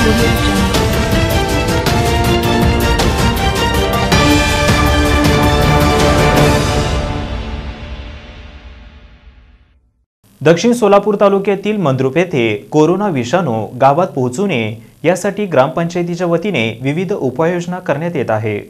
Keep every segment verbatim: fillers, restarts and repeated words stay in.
दक्षिण सोलापूर तालुक्यातील मंद्रुप येथे कोरोना विषाणू गावात पोहोचू नये यासाठी ग्रामपंचायतीच्या वतीने विविध उपाययोजना करण्यात येत आहे।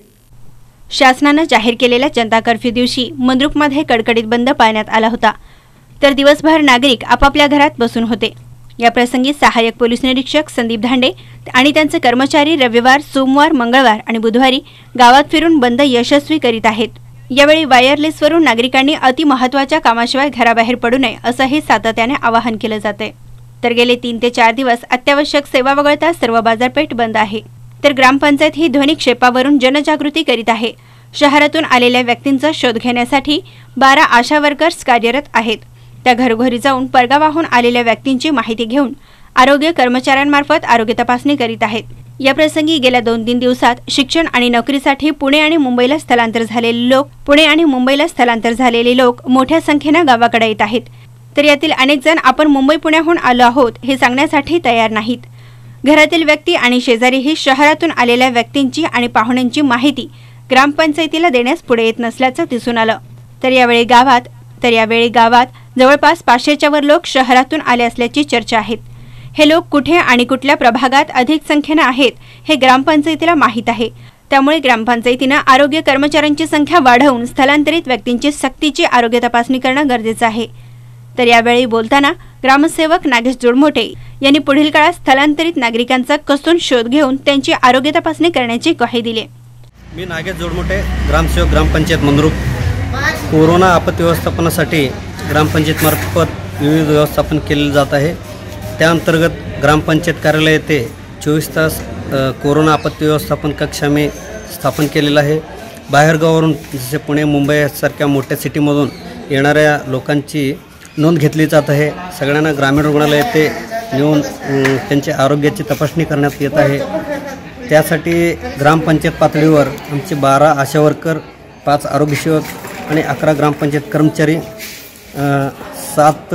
शासनाने जाहीर केलेल्या जनता कर्फ्यू दिवशी मंद्रुपमध्ये कडकडीत बंद पाळण्यात आला होता, तर दिवसभर नागरिक आपापल्या घरात बसून होते। या प्रसंगी सहाय्यक पोलीस निरीक्षक संदीप धांडे आणि त्यांचे कर्मचारी रविवार, सोमवार, मंगळवार आणि बुधवारी गावात फिरून बंद यशस्वी करीत आहेत। यावेळी वायरलेसवरून नागरिकांनी अति महत्त्वाच्या कामाशिवाय घराबाहेर पडू नये असंही सातत्याने आवाहन केलं जाते। तर गेले तीन ते चार दिवस अत्यावश्यक सेवा वगळता सर्व बाजारपेठ बंद आहे। तर ग्रामपंचायत ही ध्वनिक्षेपावरून जनजागृती करीत आहे। शहरातून आलेल्या व्यक्तींचा शोध घेण्यासाठी बारा आशा वर्कर्स कार्यरत आहेत। त्या घरोघरी जाऊन परगावाहून आलेल्या व्यक्तींची माहिती घेऊन आरोग्य कर्मचाऱ्यांमार्फत आरोग्य तपासणी करीत आहेत। या प्रसंगी गेल्या दोन तीन दिवसात शिक्षण आणि नोकरीसाठी पुणे आणि मुंबईला स्थलांतर झालेले लोक पुणे आणि मुंबईला स्थलांतर झालेले लोक मोठ्या संख्येने गावाकडे येत आहेत। तर यातील अनेक जण आपण मुंबई पुण्याहून आलो आहोत हे सांगण्यासाठी तयार नाहीत। घरातील व्यक्ती आणि शेजारीही शहरातून आलेल्या व्यक्तींची आणि पाहुण्यांची माहिती ग्रामपंचायतीला देण्यास पुढे येत नसल्याचं दिसून आलं। तर यावेळी गावात तर यावेळी गावात जवळपास पाचशेच्या वर लोक शहरातून आले असल्याची चर्चा आहे। हे लोक कुठे आणि कुठल्या प्रभागात अधिक संख्येने आहेत हे ग्रामपंचायतीला माहित आहे। त्यामुळे ग्रामपंचायतीने आरोग्य कर्मचाऱ्यांची संख्या वाढवून स्थलांतरित व्यक्तींची सक्तीची आरोग्य तपासणी करणं गरजेचं आहे। तर यावेळी बोलताना ग्रामसेवक नागेश जोडमोटे यांनी पुढील काळात स्थलांतरित नागरिकांचा कसून शोध घेऊन त्यांची आरोग्य तपासणी करण्याची ग्वाही दिली। मी नागेश जोडमोटे, ग्रामसेवक, ग्रामपंचायत मंद्रुप। कोरोना आपत्ती व्यवस्थापनासाठी ग्रामपंचायतमार्फत विविध व्यवस्थापन केले जात आहे। त्या अंतर्गत ग्रामपंचायत कार्यालय येथे चोवीस तास कोरोना आपत्ती व्यवस्थापन कक्ष आम्ही स्थापन केलेला आहे। बाहेरगावावरून जसे पुणे, मुंबई सारख्या मोठ्या सिटीमधून येणाऱ्या लोकांची नोंद घेतली जात आहे। सगळ्यांना ग्रामीण रुग्णालय येथे नेऊन त्यांच्या आरोग्याची तपासणी करण्यात येत आहे। त्यासाठी ग्रामपंचायत पातळीवर आमचे बारा आशा वर्कर, पाच आरोग्यसेवक आणि अकरा ग्रामपंचायत कर्मचारी, सात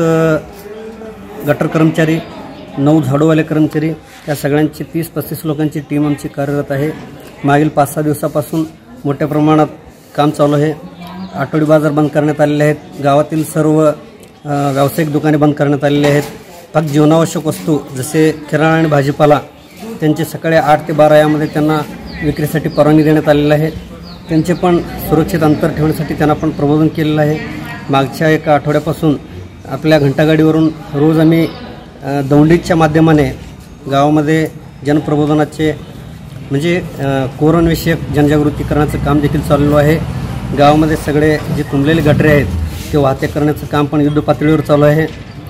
गटर कर्मचारी, नऊ झाडूवाले कर्मचारी या सगळ्यांची तीस पस्तीस लोकांची टीम आमची कार्यरत आहे। मागील पाच सहा दिवसापासून मोठ्या प्रमाणात काम चालू आहे। आठवडी बाजार बंद करण्यात आलेले आहेत। गावातील सर्व व्यावसायिक दुकाने बंद करण्यात आलेली आहेत। फक्त जीवनावश्यक वस्तू जसे किराणा आणि भाजीपाला त्यांचे सकाळी आठ ते बारा यामध्ये त्यांना विक्रीसाठी परवानगी देण्यात आलेली आहे। त्यांचे पण सुरक्षित अंतर ठेवण्यासाठी त्यांना पण प्रबोधन केलेलं आहे। मागच्या एका आठवड्यापासून आपल्या घंटागाडीवरून रोज आम्ही दौंडीच्या माध्यमाने गावामध्ये जनप्रबोधनाचे म्हणजे कोरोनाविषयक जनजागृती करण्याचं काम देखील चालू आहे। गावामध्ये सगळे जे तुंबलेले गटरे आहेत ते वाहते करण्याचं काम पण युद्ध पातळीवर चालू आहे।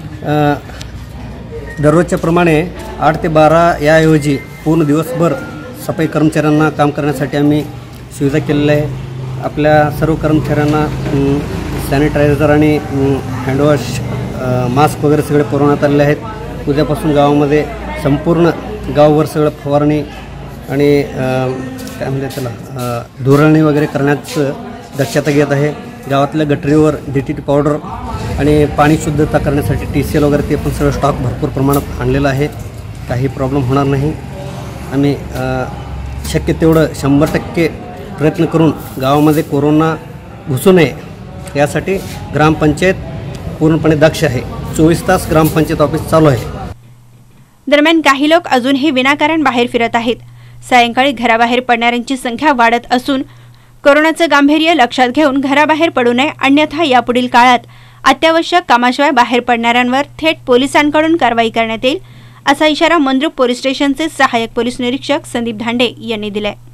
दररोजच्या प्रमाणे आठ ते बारा याऐवजी पूर्ण दिवसभर सफाई कर्मचाऱ्यांना काम करण्यासाठी आम्ही सुविधा केलेल्या आहे। आपल्या सर्व कर्मचाऱ्यांना सॅनिटायझर आणि हँडवॉश, मास्क वगैरे सगळे पुरवण्यात आलेले आहेत। उद्यापासून गावामध्ये संपूर्ण गावभर सगळं फवारणी आणि काय म्हणतात त्याला धुरळणी वगैरे करण्याचं दक्षता घेत आहे। गावातल्या गटरीवर डी टी टी पावडर आणि पाणी शुद्धता करण्यासाठी टी सी एल वगैरे ते पण सगळं स्टॉक भरपूर प्रमाणात आणलेलं आहे। काही प्रॉब्लेम होणार नाही। आम्ही शक्य तेवढं शंभर टक्के प्रयत्न करून गावामध्ये कोरोना घुसू नये यासाठी ग्रामपंचायत पूर्णपणे दक्ष आहे। चोवीस तास ग्रामपंचायत ऑफिस चालू आहे। दरम्यान काही लोक अजूनही विनाकारण बाहेर फिरत आहेत। सायंकाळी घराबाहेर पडणाऱ्यांची संख्या वाढत असून कोरोनाचं गांभीर्य लक्षात घेऊन घराबाहेर पडू नये, अन्यथा यापुढील काळात अत्यावश्यक कामाशिवाय बाहेर पडणाऱ्यांवर थेट पोलिसांकडून कारवाई करण्यात येईल असा इशारा मंद्रुप पोलीस स्टेशनचे सहाय्यक पोलीस निरीक्षक संदीप धांडे यांनी दिलाय।